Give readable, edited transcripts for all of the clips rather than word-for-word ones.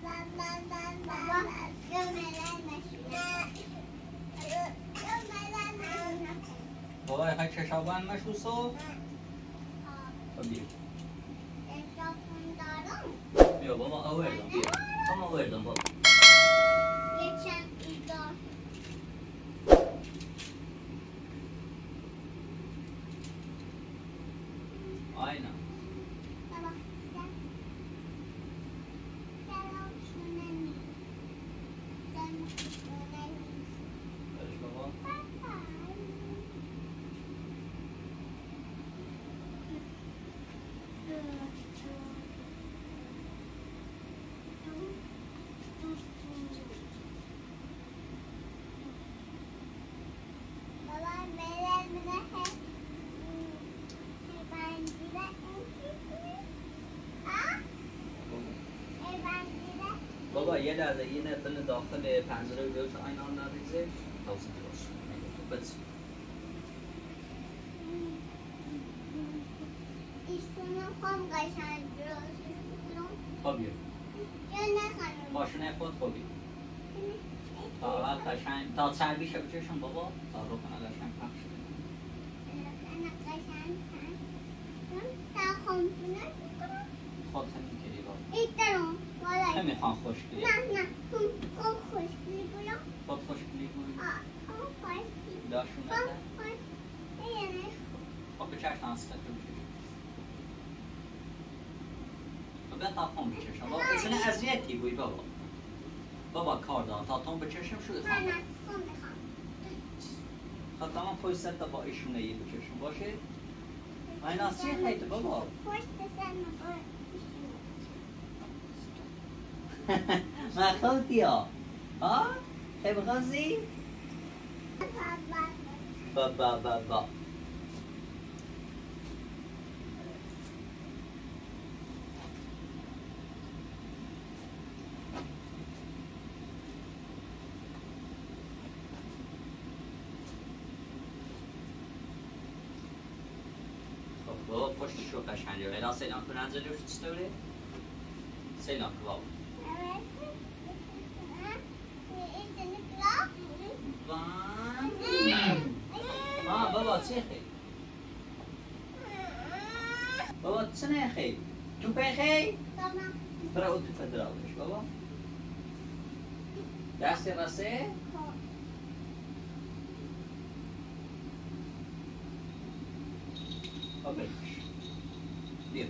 بابا یخوای چشابان مشوسو؟ خب بیا بیا بابا آوردم بیا هم آوردم بابا آینا بابا یه لحظه یه نفل داخل پنجره بیاد تا اینا نریزه توصیل باشه بس خواهم قشنگ درست کنم خب بیا یا نخواهم ماشینه خود خوبی تا اول قشنگ تا چربیشه بچشم بابا تا رو کنه قشنگ پخش خود همین کلی بابا نمیخوان خوشگلی خود خوشگلی کنم خود خوشگلی کنی خوشگلی داشون نده خب بچشم هسته که بچشم خب بیا تا خون بچشم بابا اصلا اذیتی بوی بابا بابا کار دارم تا تون بچشم شده خون خب تمام پوی سر تا با ایشونه یه بچشم باشه این اصیه خیلی بابا ما خودی ها خیلی غازی با بابا پشتش رو قشنگه ولی سیلان کنن زلیوش چطوره؟ سیلان که بابا بابا چه خیلی؟ بابا چه نه خیلی؟ تو پی خیلی؟ برای او تو پدراولش بابا دستی راسته؟ خب بکش بیا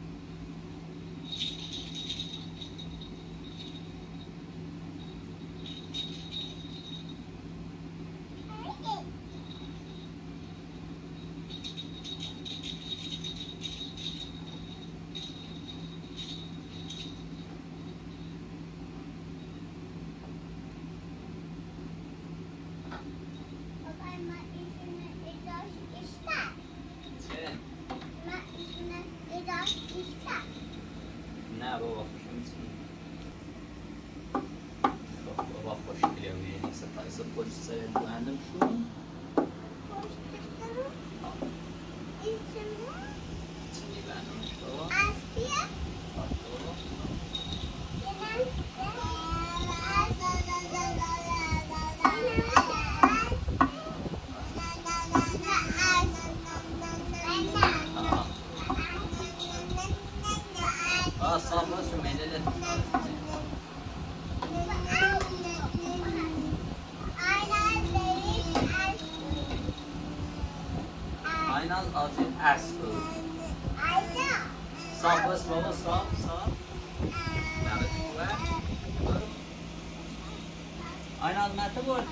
نه بابا خوشم نیست بابا خوشگلی هم یه نیست پایسا پشت سر بلندم شون چنی بلندمش بابا صاف باشه میدلت aynen azıcık aslı صاف باش بابا صاف نبت خوبه aynen مته بود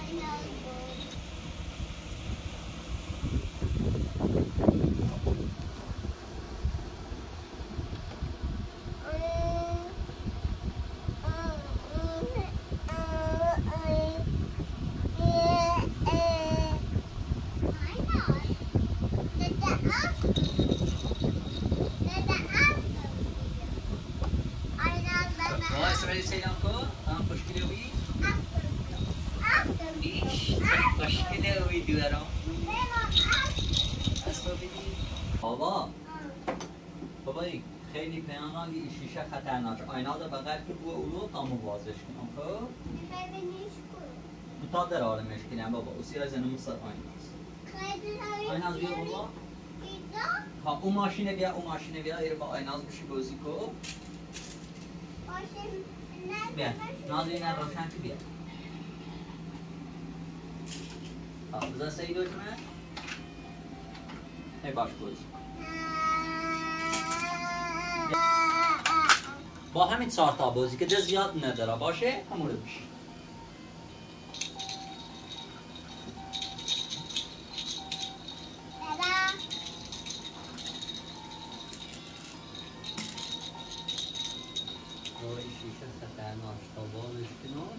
بابا خیلی پیانا این شیشه خطرناک آینه رو بغل که بو اولو تا موازش کنم خب میخوای بنیش کن تا در آرمش کنم بابا اسی از اینو مصر آینه است آینه از بیا بابا پیزا ها اون ماشینه بیا ایره با آینه از بشی بازی کن باشه بیا نه نازی نه روشن که بیا ها بذار سعید رو کنه ای باش بازی با همین 4 تا بازی که زیاد نداره باشه همون رو بشه روی شیشه خطرناک تا بازش کنم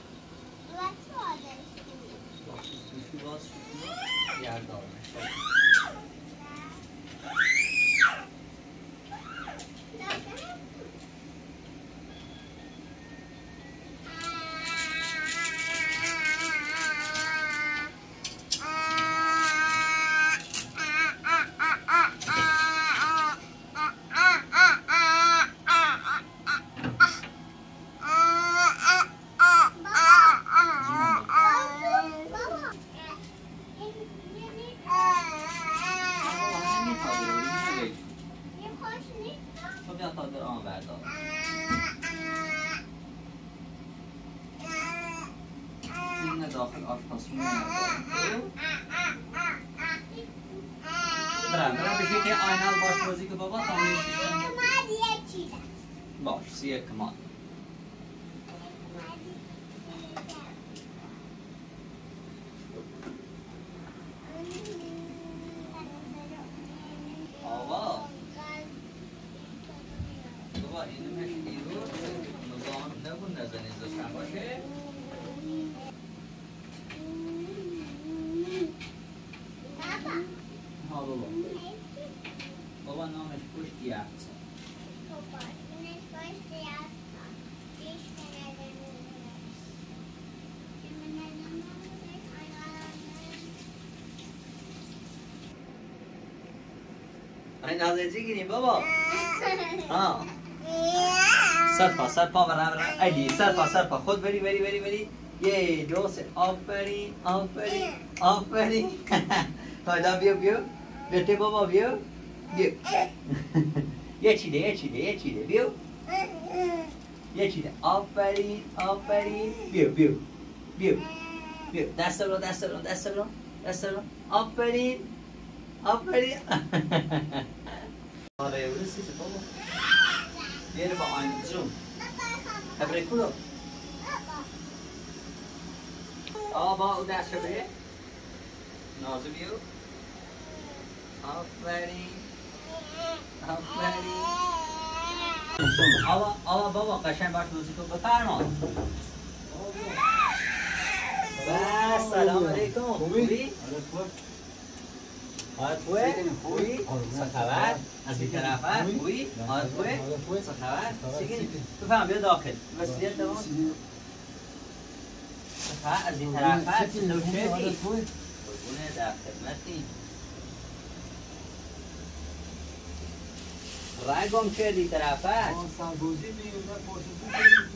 با شیشه باز کنم گردارمش داخل آشپزخونه برم بشه که آینه باش بازی که بابا تا باش سیه کمان آوا بابا اینو مشکی رو مزاحم نبون نزنی زشتن باشه ها بابا بابا نامش پشت یخت این نازنجی گیریم بابا ها سرپا برم ایدی سرپا خود بری 1 2 3 آفرین حالا بیا بیاته بابا بیا یه چیده بیا یه چیده آفرین بیا دست برو آفرین آره ورسیده بابا بیاره با آین زوم خبره کلو با او دست بره نازو بیو آفرین آوا بابا قشنگ باش بازی کن بفرما بس سلام علیکم خوبی؟ حالت خوبی؟ چه خبر؟ از این طرفه؟ خوبی؟ حالت خوبه؟ چه خبر؟ چیگی؟ بفهم بیا داخل وسیلیت تمام؟ چه خبر؟ از این طرفه؟ چطور شدی؟ قربونه در خدمتی رگم کردی طرفه؟ سربازی میگه پاسپورت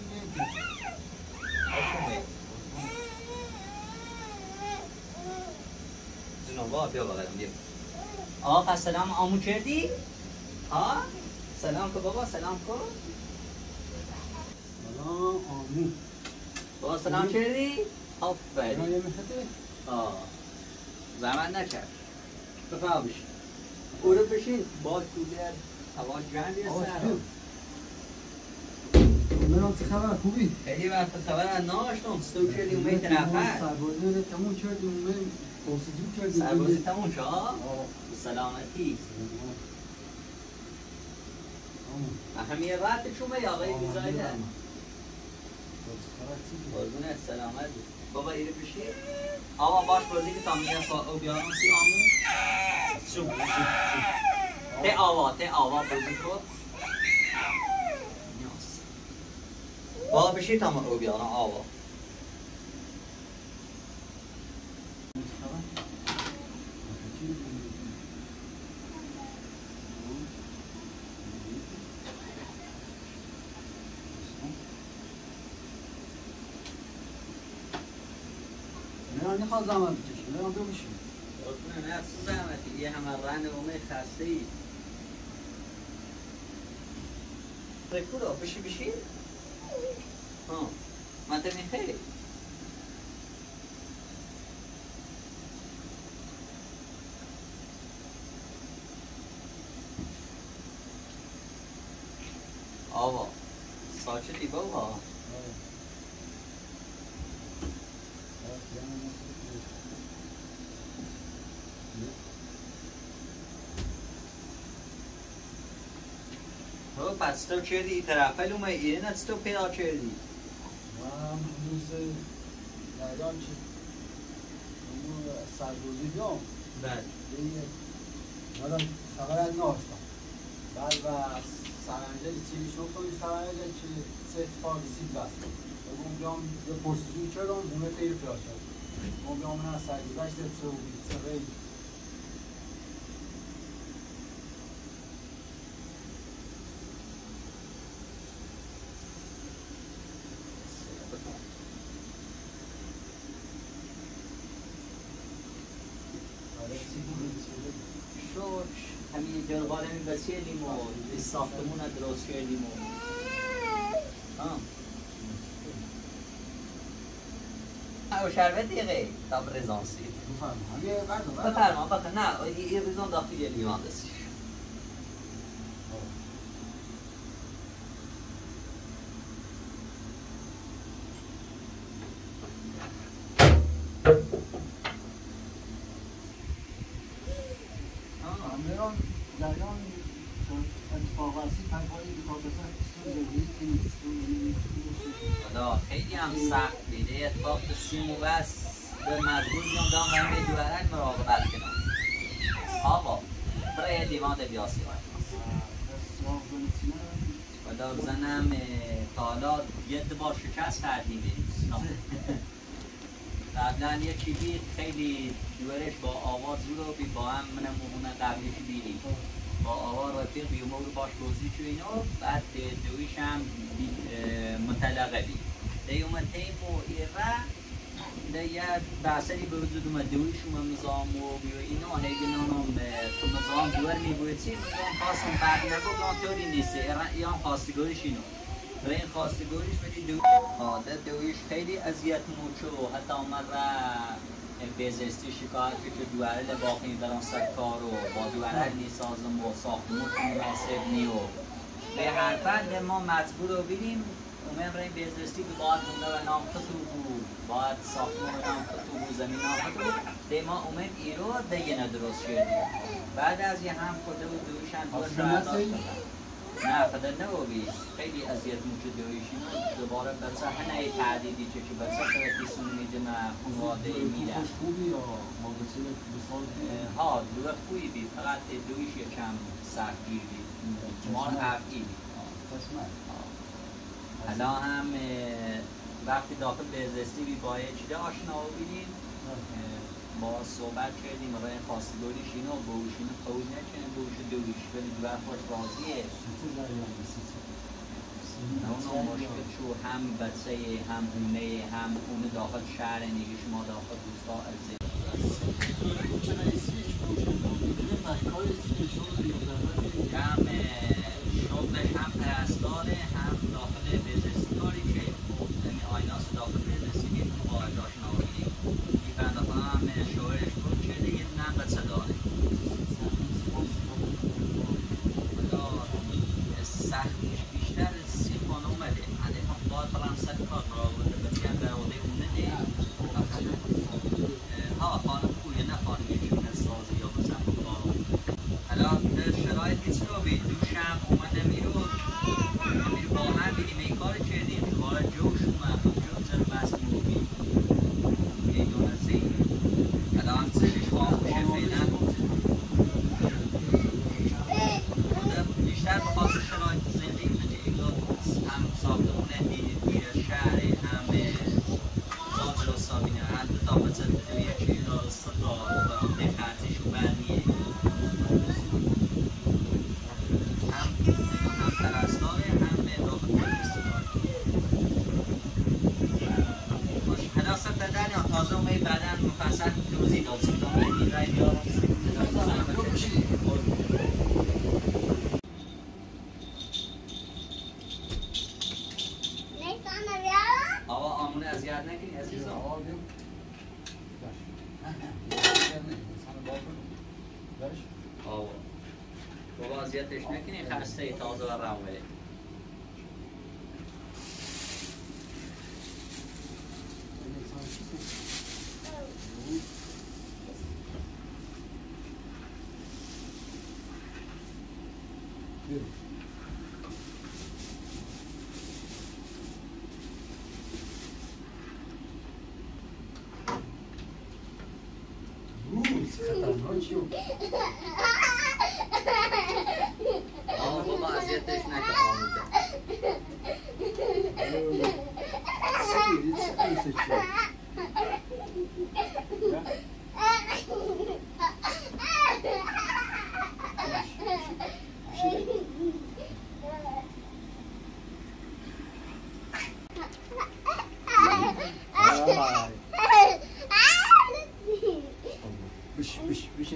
بابا بیا بغلم بیا آقا سلام آمو کردی؟ ها؟ سلام که بابا سلام کن سلام آمو بابا سلام کردی؟ آفرین یه میخته؟ زحمت نکرد بفرما بشین او رو بشین با کولر هوا گرم یه سر منم چه خبر خوبی؟ خیلی وقت خبر نداشتم ستو کردی اومد طرفه سربازی رو تموم کردی اومد پاسجو کردی سربازی تموم شد؟ سلامتی اهمیه وقت شما یا آقای بیزایده؟ قربونت سلامت بابا ایره بشی؟ آقا باش بازی که تا میگه او بیارم سی آمون ته آوا بازی کن بابا بشی تا من او بیارم آوا من نخواد زحمت بکشیم برام بگوشیم قربونه نه تو زحمتی یه همه رن اومه خسته ای رکورا بشی ها من تبین خیلی آوا ساچتی بابا پس تو کردی این طرفه لومه ایرین از تو پیدا کردی من روز نایدان چی اونو سرگوزی بیام بله مادم خبر از ناشتم بعد و سرنجه چیلی شفتم این سرنجه چی سه اتفاق سید بست اون بیام یه پرسیزی کردم اونه تیر پیدا شد اون بیام من از سرگوزشت سه غیر همین جلغاره می بسیلیم و ساختمون درست کردیم و او شربت دیگه تا برزانسی بفرما نه یه بزن داخل یه لیوان دستی جریان اتفاق هستی تنهایی بکار خدا خیلی هم سخت بیده اتفاق سیم و بس به مجبور بیام دام و همه دوارن مراقبت کنم آقا برای دیوان بیاسی خدا بزنم تا حالا یه بار شکست کردیم قبلا یه چیزی خیلی دوارش با آواز رو بی با هم منم مهونه قبلش بیریم با آواز رفیق بیومو رو باش بازی چو اینا بعد دویش هم مطلقه بی دیومه تیم و ایره دیگه بحثی به وجود اومد دویش اومد نظام و بیو اینا هیگه نانم تو نظام دوار میبوید چی نظام خواستم بعد نگو طوری نیسته یا هم خواستگاریش اینو و این خواستگاریش ولی دویش خیلی اذیت موچو حتی اومد را بیزستی شکایت که دواره باقی در آن سرکار و با دواره نیسازم و ساختمون مناسب نیو به هر فرد ما مجبور رو بینیم اومد را این بیزستی به باید مونده و نام خطو بود باید ساختمون و نام خطو بود زمین نام خطو بود ده ما اومد ایرو دیگه ندرست شدیم بعد از یه هم خورده بود دویش هم دوش را داشت نه خدا نبودی خیلی اذیت موجود دویشین دوباره بچه هنه تعدیدی چه بچه خیلی سون میده نه خانواده میره خوبی یا مادرسه بسال ها دوست خوبی بید فقط دویش یکم سختگیر بید مار حقی بید حالا هم وقتی داخل بهزستی بی باید چیده آشنا بینیم با صحبت کردیم برای خواستگاریش اینو بوش اینو قبول نکنه بوش دویش ولی دوار خوش راضیه اونو مشکل شو هم بچه هم هونه هم اونه داخل شهر نیگه شما داخل دوستا ارزه هم شغلش هم پرستاره هم داخل بزرسی کاری که یعنی آیناس داخل بزرسی که تو باید آشنا بگیریم این بنده خواهم هم شوهرش بود کرده یه نم بچه داره سختیش بیشتر سی خانه اومده هنده هم باید فرانسه کار را بوده بچه هم براده اونه نه ها خانه خویه نه خانه یکشون سازی یا بزن کار حالا شرایط هیچ رو بید دوشم اومده میرو با هم بیدیم این کار کردیم دوباره جوش اومد جوش زر بس موبی یه دونه زیر حالا هم سرش خاموشه فیدن بیشتر بخاطر شرایط زندگی هم ساختمونه دیر شهر هم زاجر و سابینه هم دو تا بچه دویه چیز را صدا و دقیقتش و برمیه هم پرستاره هم داخل پرستاره حالا سب دادن یا تازه می بعدا مفصل توضیح داد سیدان این رای بیارم آقا آمونه اذیت نکنی عزیزم آقا بیم آقا بابا اذیتش نکنی خسته تازه و رومه آقا بابا اذیتش نکن آموده بشه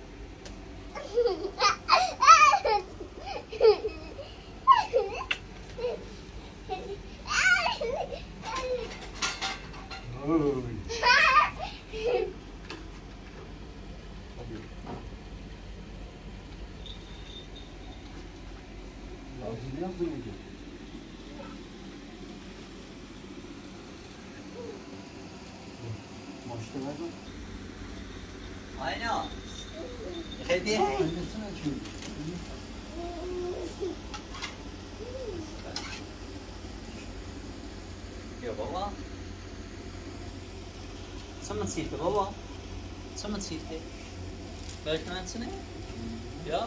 آینا خیلی بیا بابا co man sitter baba? Co man sitter? Välkommen till ni? Ja?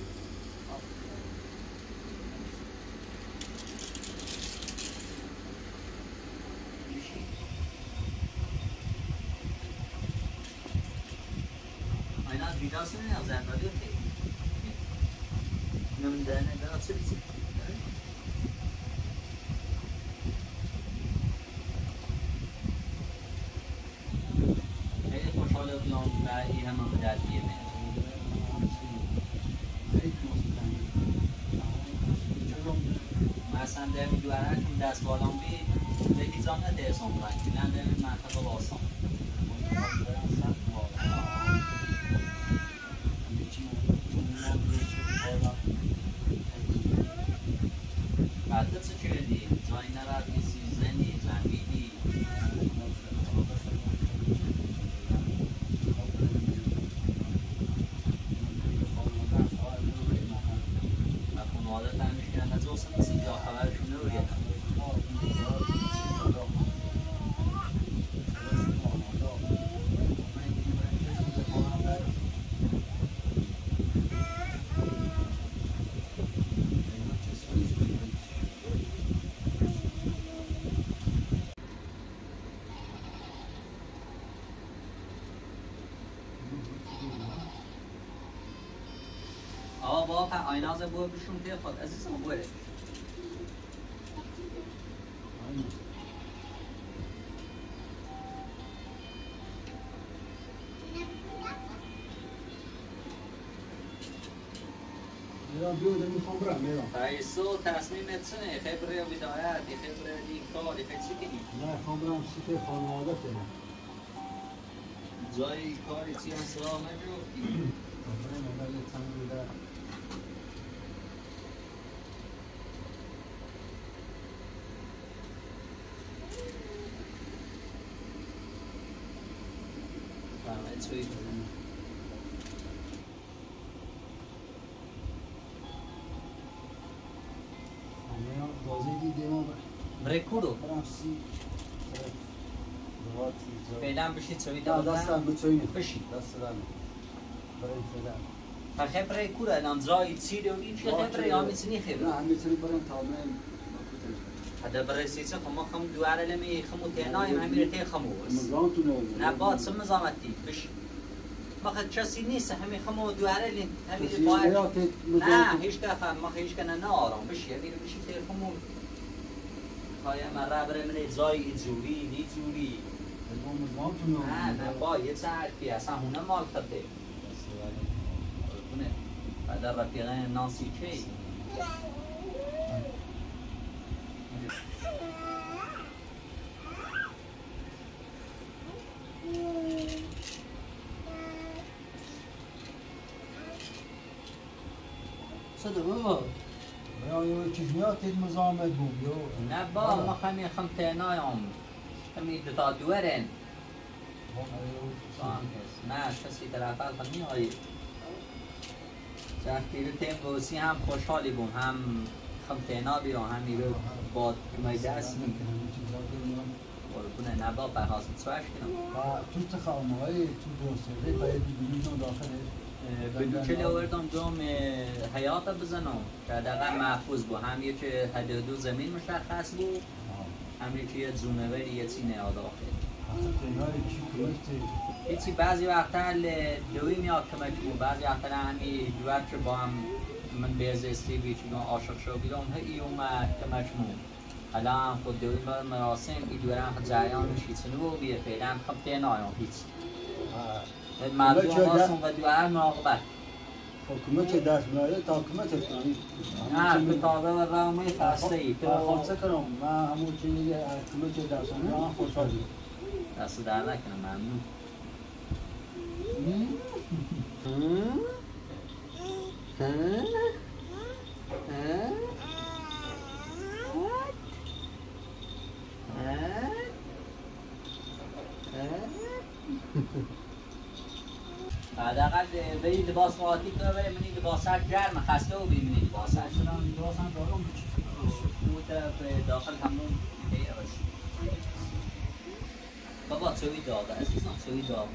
Aynen vidasını ne yazar ne diyor ki? Nümden ne kadar çabuk. این هم درگیره مثلا در میدوارن که دست بالام بید به هیزام ندرسون باید کلن در منطقه باسان بعد چه کردی؟ جایی نرفتی سیزنی زنبیدی بابا آینه از بو بشون که خود عزیزم بوره میرم بیوده میخوام برم میرم فایسو تصمیمت چنه خبره و بدایت خبره دی کاری چی کنی نه خوام برم سیت خانواده کنم جای کاری چی هست راه نجفتی Sweet. برکورو فعلا بشید سوی دستم بچوینه بشید دست دارم برای فعلا خبره کوره نامزای چیلوی چه خبره یا میتونی خبره نه میتونی بریم تامین هذا برسيسه خم خم دوار لمي خمو تناي همير تي خمو نه باد سم زامتي بش ما خد چسی نیست همین خمو دوار لين همين باید نه هیچ دفعه ما هیچ کنه نارم بش همين بشی تي خمو خايا مرا بره من زای زوری نی زوری بگم مزمان نه با یه ساعتی اصلا هونه مال خطه بونه بعد رفیقه نانسی چی؟ صدق بابا یا چیز میاد تید مزامت بود یا نه با ما خم تینایم خمی دوتا دوارن نه کسی در اول خمی آیی شخصی تیم بوسی هم خوشحالی بوم هم خم تینا بیرون هم میرو با کمای دست میکنم قربونه نبا برخواست سوش کنم و تو تخوامه تو دوسته باید ببینیم داخله بدو چه لوردم دوم حیات بزنم که دقیقا محفوظ بود هم یه که حدودو زمین مشخص بود هم یه که یه زونوری یه چی نه داخل هیچی بعضی وقتا دوی میاد کمک بود بعضی وقتا همی دوار که با هم من بیز استیبی چون عاشق شو بیدم هی اومد کمک بود الان خود دوی مراسم ای دوار هم جریان شیطنو بود بیه فعلا خب تینایم هیچ مردم واسم و دوار مراقبت حکومت دست میاره تا حکومت کنی نه به تازه و رامه خسته ای تو خلصه کنم من همون چیزی حکومت دست میاره خوشحالی دست در نکنم ممنون حداقل بری لباس خواهی تو بری منی لباست گرم خسته و بری منی لباست لباس هم دارم بود داخل همون بابا توی داغه عزیزم توی داغه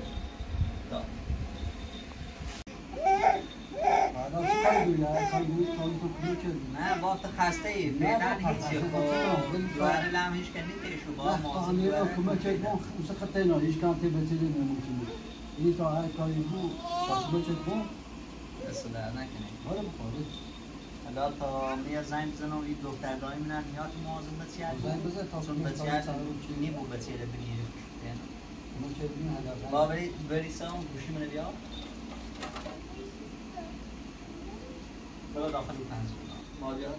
بعدا چی کاری دویه؟ کاری دویه کاری تو کنی که نه با تو خسته ای فعلا هیچی دواره لم هیچ کنی تیشو با مازی همه حکومت چک بون اوسه خطه اینا هیچ کام تی بتیده نمونکنی اینی تا هر کاری بود حکومت چک بون دست در نکنی باره بخواره حالا تا میاد زنگ بزنم این دختر دایی منم نیاد موازم بسیار زنگ بزن تا چون بسیار نیبو بسیار بگیره ما چه بین هدف با بری سام گوشی منو بیا برو داخل رو پنز کنم ماجره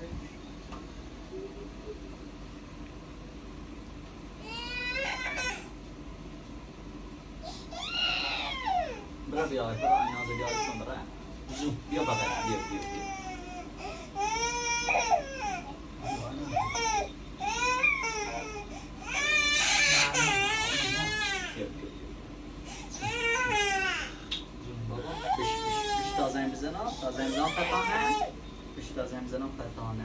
برو بیا برو این آزه بیا کن برو بیا بغل بیا تازه بزنم فتانه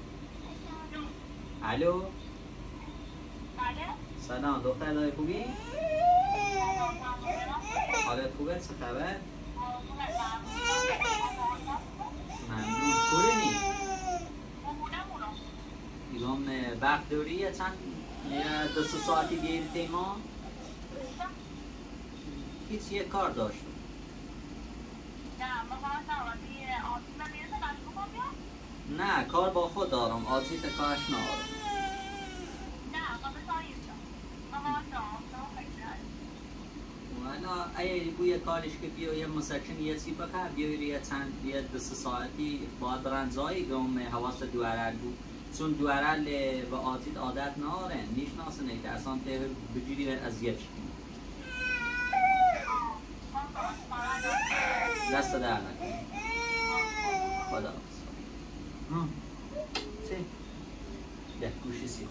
الو سلام دختر دای خوبی؟ حالت خوبه؟ چه خبر؟ ممنون کورنی؟ ایگام وقت دوری یا چند دو سه ساعتی گیری تیما؟ هیچ یه کار داشتم نه کار با خود دارم آزیت کارش ندارم والا اگه بوی کارش که بیا یه مسکن یه سی بخر بیا یه چند یه دو سه ساعتی باید برن زایی گم حواس دوارل بود چون دوارل و آزیت عادت ندارن میشناسن که اصلا ته بجوری اذیت شدیم دست در نکنی خدا چه؟ ده گوشی سی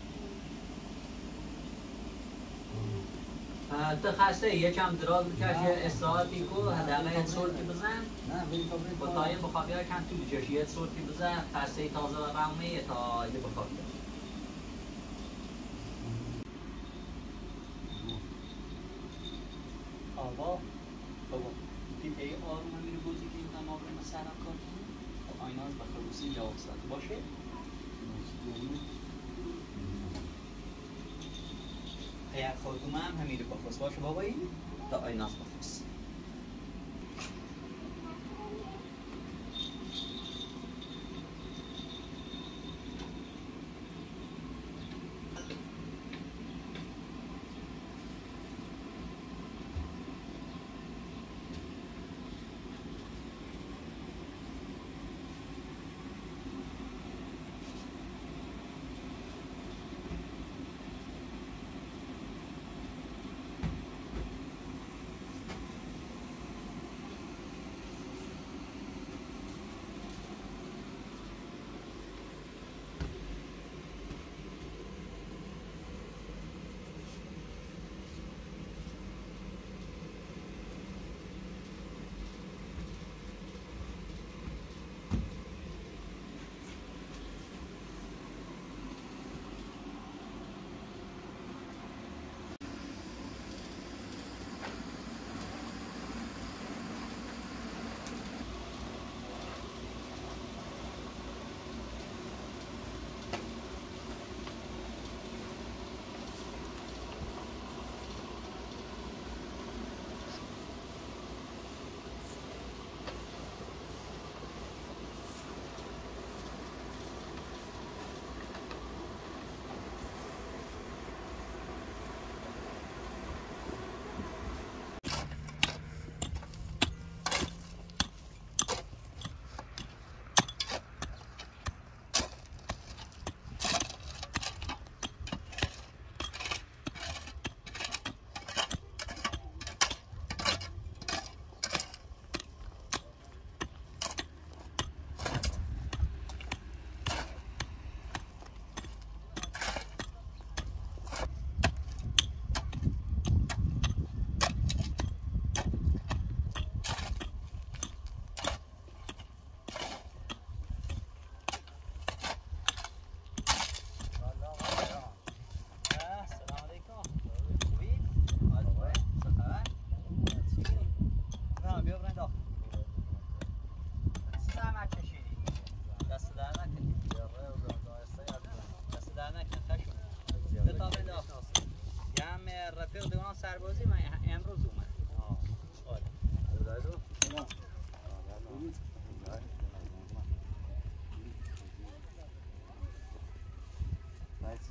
تو خسته یکم دراز بکش یه استراحتی کو حداقل یه سورتی بزن نه بری تا بری با تایه بخوابی ها کم تو بجوش یه سورتی بزن خسته تازه و رمه تا یه بخوابی آقا بابا دیگه ای آروم میره بودی که این ما بریم سرم کار کنیم آیناز بخلوصی جواب ساعت باشه اگر خودم هم همیره بخواست باشه بابایی تا آیناز بخواست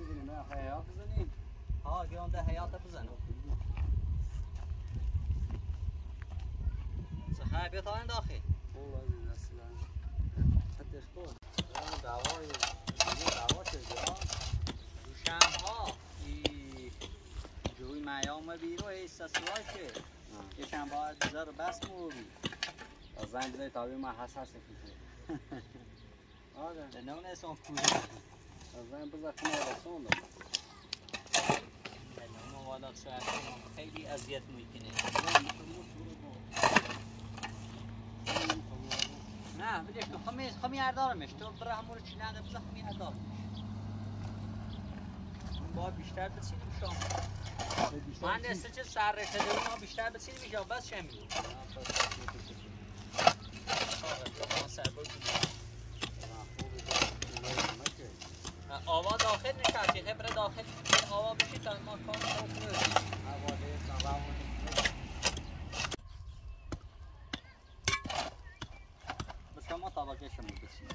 بزنیم نه حیات بزنیم ها گران ده حیات بزنم سخنه بیا تا این داخل والله این اصلا حدش کن دعوای دعوا چه جا دوشنب ها جوی میام بیرو ایستا سوای که یه شنبه ها زر بس موری از زنگ زنی تابی من حساس کشید آره نمونه اسم کوری از زنگ بزر کنه رسون دارم نمونه والا شاید خیلی اذیت میکنه نه بدش تو خمی اردارمش تو برای همون چی نده بزر خمی اردارمش باید بیشتر بسیدیم شام من دسته چه سر رشته داریم ما بیشتر بسیدیم اینجا بس چه میگو آوا داخل نشستی خبر داخل آوا بشید تا ما کار کنیم به شما طبقه شما بسید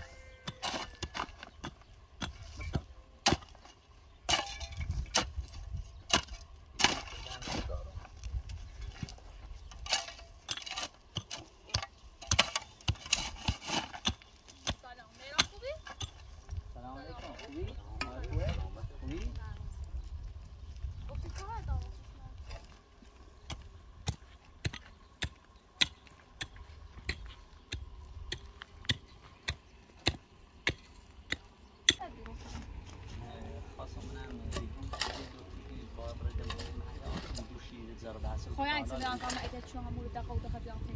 خواهی اینطوری آنها مایده چون همون دقیقه و دقیقه بیان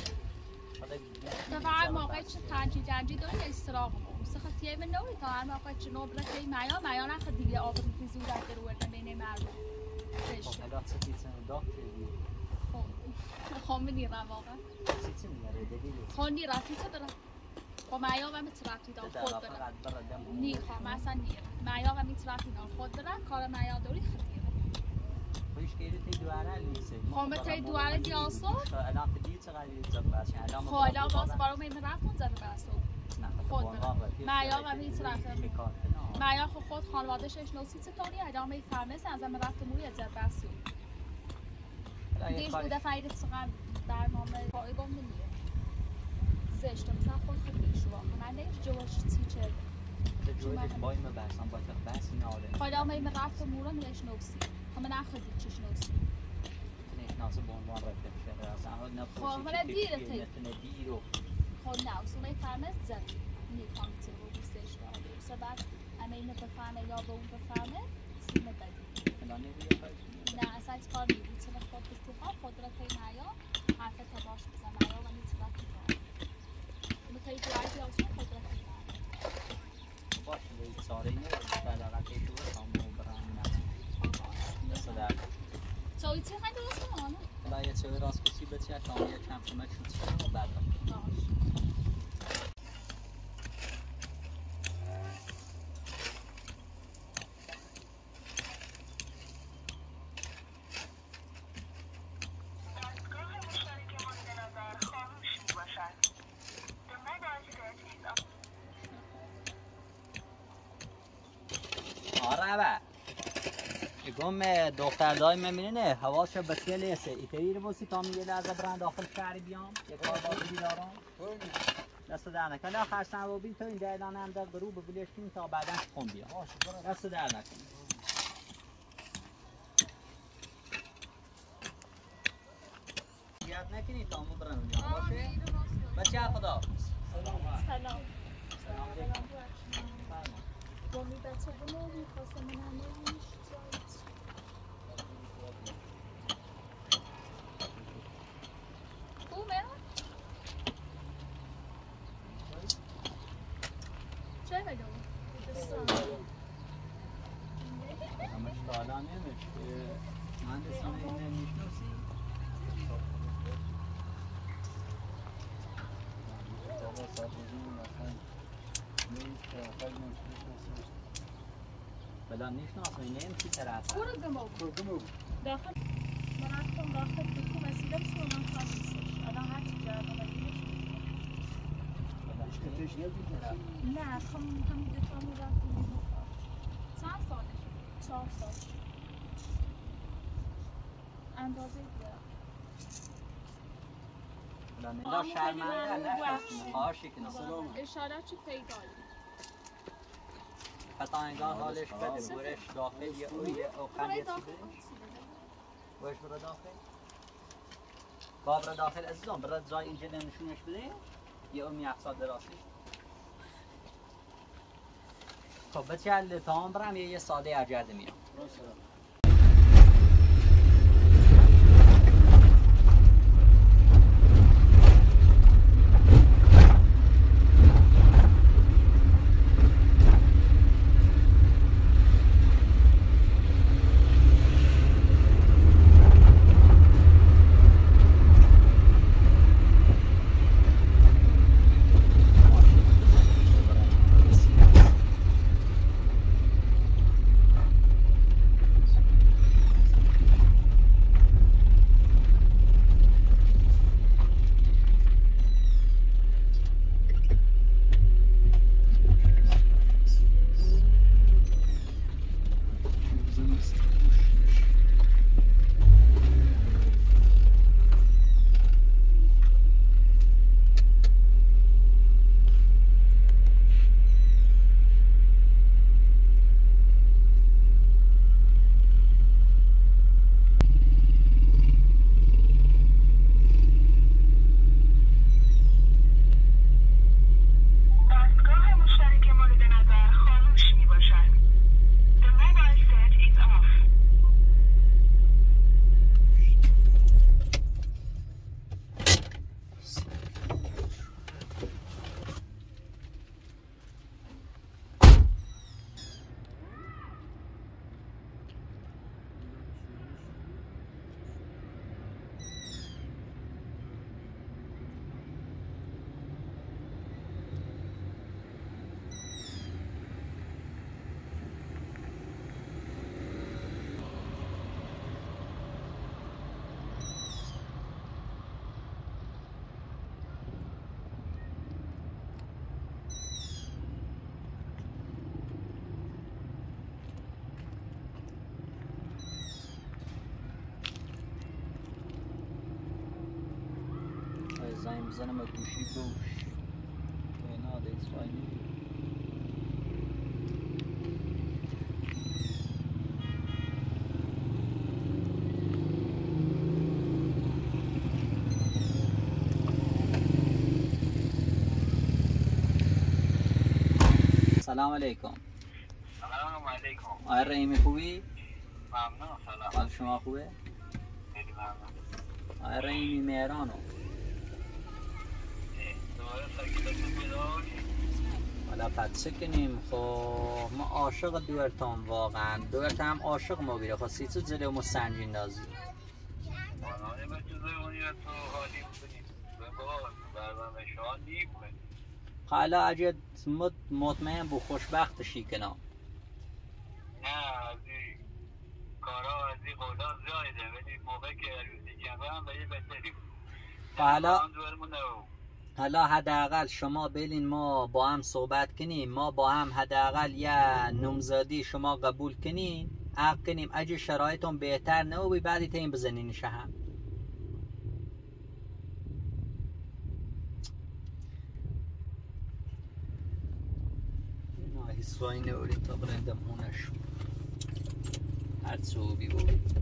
تا هر موقع چه تنجی داری استراغ مون سخطیه من نوری تا هر موقع چه نو برای که میا نخ دیگه آب ریزی زود در رو بین مردم خب حالا چه چیزی داغ کردی خون نیرم واقعا چیزی میاره دلیل خون راسی تو دارم خب میا و میترافی دار خود دارم نی خب مثلا نیر میا و میترافی دار خود دارم کار میا داری خطیره خوش کردی تی دواره لیسه خب تی دواره دیاسو الان خدی چقدر زباش الان خب الان باز برام میرفتم زد بسو خود میا و میترافی میا خود خانواده‌اش نوسی چطوری الان میفهمه از من رفت موری زد بسو دیش بوده فایده چقدر برنامه فایده نمیده زشت مثلا خود بیشو من نیش جوش تیچر جوش بای ما بحثم با بحث ناله خدا می رفت مورا نیش نوسی هم نخدی چش نوسی نیش ناس بونوان رفته شده اصلا ها نپوشی خب دیره تی نتونه دیرو خب نوسو میفهمه زد نیفهم چه رو دوستش داره سه بعد اما اینو بفهمه یا به اون بفهمه سیمه بدی نه اصلا از کار میبود چه خود بستیخواه خود را که نیا حرف تباش بزن نیا و نیت را که داره اینو که ایجوازی آسون خود را که داره باشه به ساره اینه بعد اقل که تو همون برام نه دست در چایی چه خیلی درست کنه حالا یه چه راست کسی بچه کامی یه کم کمک شد و بعد گم دختر دای میبینه حواسش بسیار لیسه ایتری رو بسی تا میگه لحظه برن داخل شهر بیام یک بار بازی دارم دست در نکن آخر سن رو بین تو این دردانه هم در گروه ببیلشتیم تا بعدا خون بیام دست در نکن یاد نکنی تا همون برن بیام باشه بچه خدا سلام سلام علیکم بامی بچه بنو میخواستم من نمیش خوبه؟ چه بدون؟ همش دادا نمیش مهندسان این نمیشناسی بلا نشناسه نیم چی طرف کردمو داخل من رفتم داخل بکو مسیدم سونم خواستش الان هرچی جردم نه خم هم دیگه رفتم چند سالش 4 سال اندازه لا شرمنده نشد خواهشی کنم اشاره چی پیدایی حتی انگار حالش بده برش داخل یه او خمیه چی بده برش برا داخل بابرا داخل عزیزان برا جای اینجا نشونش بده یه امی اقصاد دراستی خب بچه تمام برم یه ساده اجرده میام زنگ بزنم و گوشی گوش اینا دیز فایلی سلام علیکم. سلام علیکم. آقای رحیمی خوبی؟ ممنون. سلام. حال شما خوبه؟ خیلی ممنون. آقای رحیمی مهرانو دوباره ساکتتون بیدار حالا پس کنیم خب ما عاشق دورتان واقعا دورت هم عاشق ما بیره خب سیتو جلو ما سنجین نازی مانانه به تو زمانیت تو حالی بکنیم ببار برنامه شما نیم کنیم حالا اگه مطمئن بو خوشبخت شیکنا نه از این کارا از این قولا زایده ولی موقع که عروسی جنبه هم به یه بهتریم حالا حداقل شما بلین ما با هم صحبت کنیم ما با هم حداقل یه نمزادی شما قبول کنین حق کنیم اگه شرایطون بهتر نه بعدی تا این بزنینش هم نه حسوایی نوری تا برندم هونش هر صوبی بود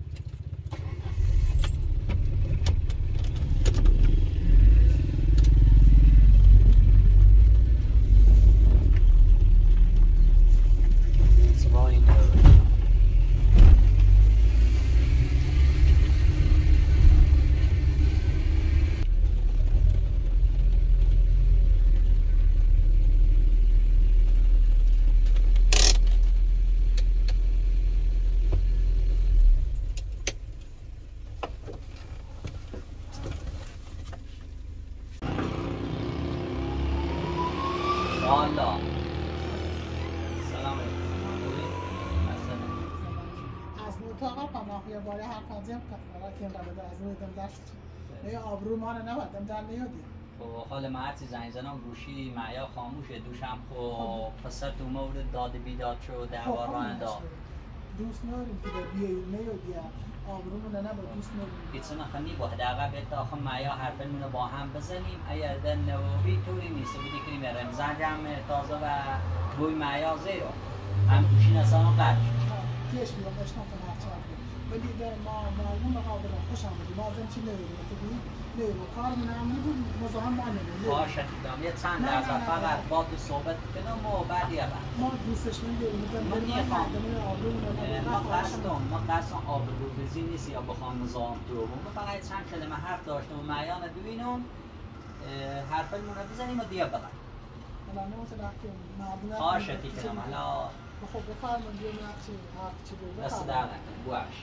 باره هر کانزیم که برای از روی دم داشت نه آبرو ما رو نبردم در نیادی خب حال ما هرچی زنگ زنم گوشی معیا خاموشه دوشم خب پسر تو مورد داد بیداد شد دعوا راه انداخت دوست نداریم که بیایید نیاد یا آبرومون نباید دوست نداریم بیتونه خنی با حداقل به تا خم معیا حرفمون رو با هم بزنیم اگر در نوبی طوری نیست بدی کنیم رمضان جمع تازه و بوی معیا زیرو هم توشین اصلا قرد کیش میگم اشتم کنم هرچه ولی در معلوم مقابل خوش آمدی مازن چی نویدیم که بید نویدیم کارمون هم نبود مزاهم نمیدیم باشه دیدم یه چند لحظه فقط با تو صحبت کنم و بعد یه وقت ما دوستش میدیم من قصدم آبروریزی نیست یا بخوام نظام تو من فقط چند کلمه حرف داشتم و معیان ببینم حرفمون رو بزنیم و دیگه بقید خواهشتی کنم حالا خب بفرمایید یه نقشی حرف چی بود دست در نکنم بوش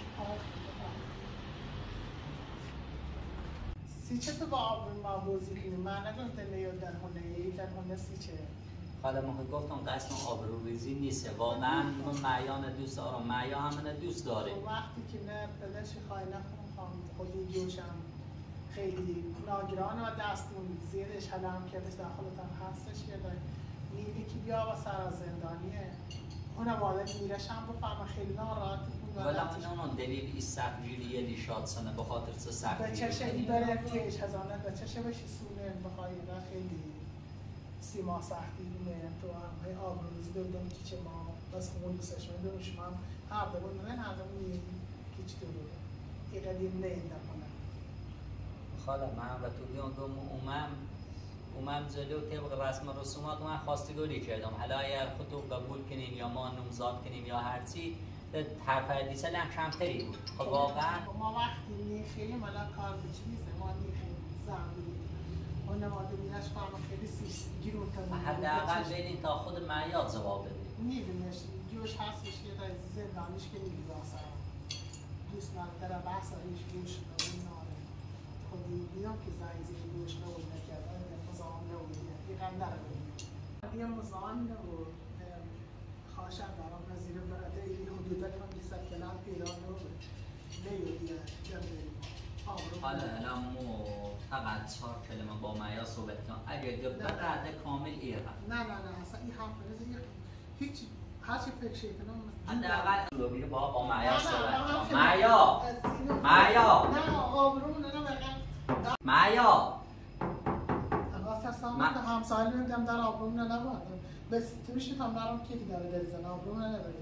سی چه تو با آبرون ما بازی کنیم من نگفتم نیاد در هونه سی چه حالا من گفتم قصدم آبروریزی نیست واقعا من معیان دوست دارم معیا همه دوست داره وقتی که نه پدرشی خواهی نخونم خودی جوشم خیلی ناگران و دستون زیرش حالا هم که داخلتان هستش یه داری نیدی که بیا و سر از زندانیه اونم آدم میرش هم بفهم خیلی ناراحت ولی من اون دلیل این سخجیریه لیشاد سنه بخاطر چه سخجیریه به چشه ای داره پیش هزانه به چشه بشی سونه بخوایی خیلی سیما سختی میرم تو هم آبروزی دادم که چه ما بس خون دوستش من دارم شما هم هر دارم نه هر دارم میگیم که چی دارم این قدیم نیدم کنم خاله من و تو دیون اومم جلو طبق رسم و رسومات من خواستگاری کردم حالا اگر خودتو قبول کنین یا ما نمزاد کنیم یا هرچی حرف حدیثه لم کمتری بود خب واقعا ما وقتی میخیلیم الان کار به چی نیست ما میخیلیم زنبیلیم اون نماده میرش فهم خیلی گیرون کنیم حداقل بینین تا خود معیاد جواب بده میبینش جوش هستش که در زندانیش که میگی باسر دوست نداره بحث هایش گوش نبود ناره خودی دیدم که زنگزی گوش نبود نکرده مزاهم نبود یه قندر بود یه مزاهم نبود خواهشم دارم نظیر برده این حدودا که من 200 کلم پیدا نبود نیودیه جمعی حالا الان مو فقط 4 کلمه با معیا صحبت کنم اگر برده کامل ایره نه اصلا این حرف نیست هیچ هرچی فکر کنم حداقل لوبی رو با معیا صحبت کنم معیا نه آبروم نه بگم معیا سرسام همسایه میدم در آبروم نه نبودم بس توش هم نرم که داره در زن آبروم نه نبره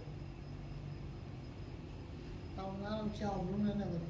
نرم که آبروم نه نبره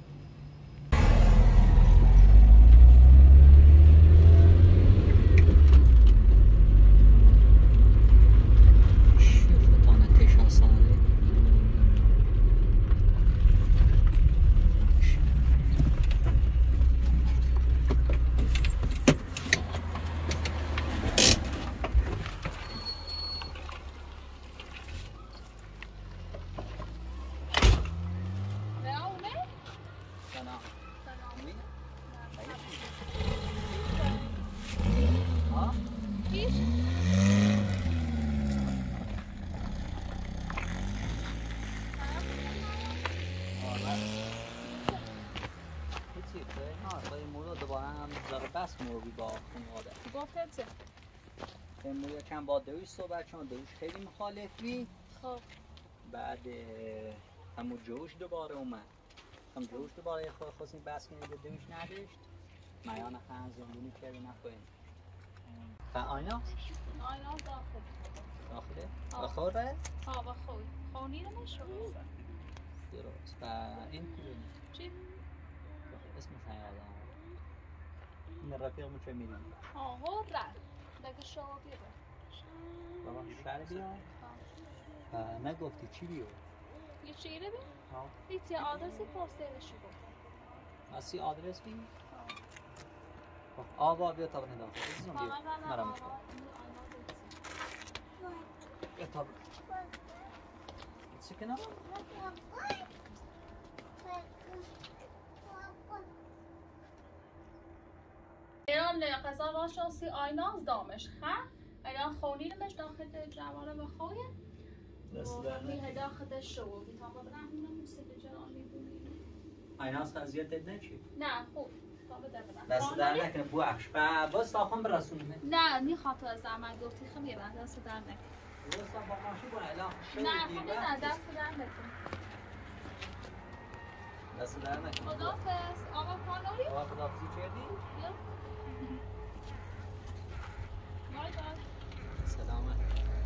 امروز چند با دویش صحبت چون دویش خیلی مخالفی خب بعد همون جوش دوباره اومد هم جوش دوباره خواستیم بس کنیم به دویش نداشت میان خان زندونی کردی نخواهیم آینا؟ آینا داخله؟ بخوره؟ ها بخور خونی رو نشو درست و این کدوم؟ چی؟ اسمش نیادم این رفیقمون چه میدیم؟ هرن دیگه شما بیره بابا شهر بیا؟ نگفتی چی بیو؟ یه چیره بی؟ هیچی آدرسی پرسیدشی گفتم اسی آدرس بی؟ آوا بیا تا بنده داخل مرا میکنم بیا تا بنده چی کنم؟ ایران قضا باشاسی آیناز دامش خب؟ ایران خونی نمش داخل جوانه بخواه و داخل شو بیتا با برهمونم موسیقی جران میبونی آیناز قضیه دل نچی؟ نه خوب تا بده برم دست در نکنه بوخش باز تا خون برسونیم نه میخواد از زمان گفتی خمیرن دست در نکن باز تا با ماشی با اعلام نه خمیرن دست در نکن دست در نکنه. خداحافظ آقا کانوری. آقا خداحافظی کردی؟ بیا. بای بای. سلامت.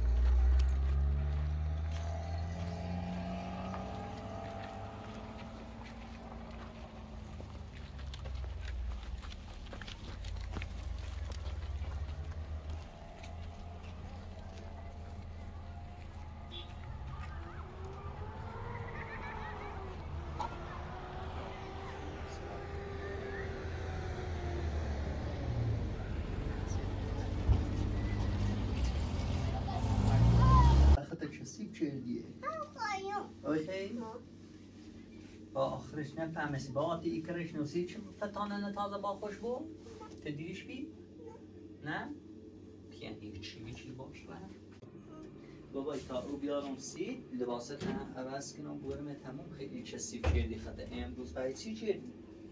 سیب کردیه اوکی با آخرش نفهمسی با آتی ای کرش نوسی چه فتانه تازه با خوش بو تدیرش بی نه یعنی چی باش بر بابای تا او بیارم سی لباست هم عوض کنم برم تموم خیلی چه سیب کردی خطه امروز باید چی کردی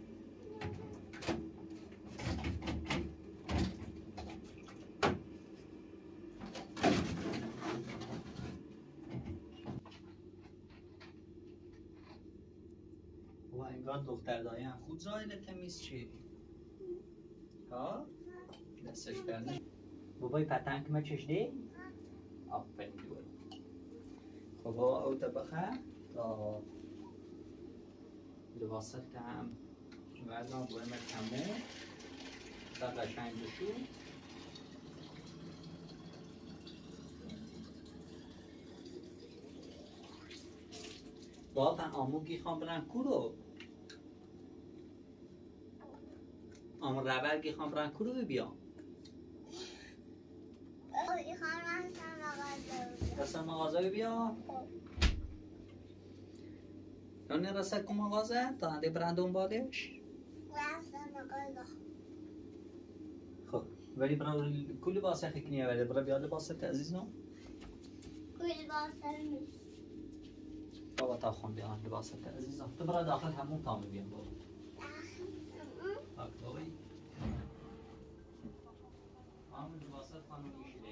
انگار دختر دایه هم خود زایده تمیز چی؟ ها؟ دستش برنه بابای پتنگ ما چشده؟ آفرین دور خب بابا او طبخه تا لباست هم وردم برم تموم تا قشنگ بشو بابا آموگی خوام برن کورو آمو ربرگی خوام برن کورو بیام رسل مغازه بیا نونه رسل که مغازه تا هنده برن دنبالش خب ولی برا کل لباسه خیکنیه ولی برا بیاد لباسه عزیز نو کل لباسه نیست بابا تا خون بیان لباسه عزیز نو تو برا داخل همون تامه بیان بابا بابایی همون لباسه خانونیشه